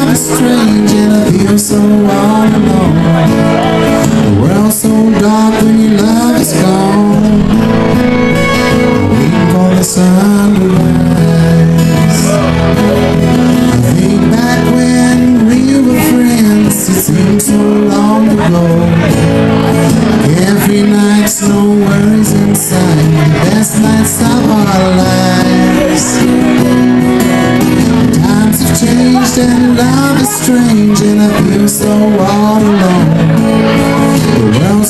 love is strange and I feel so all alone. The world's so dark when your love is gone. Waiting for the sun to rise. I think back when we were friends. It seems so long ago. Every night's no worries inside. The best nights of our lives. Times have changed and love is strange and I feel so all alone. The world's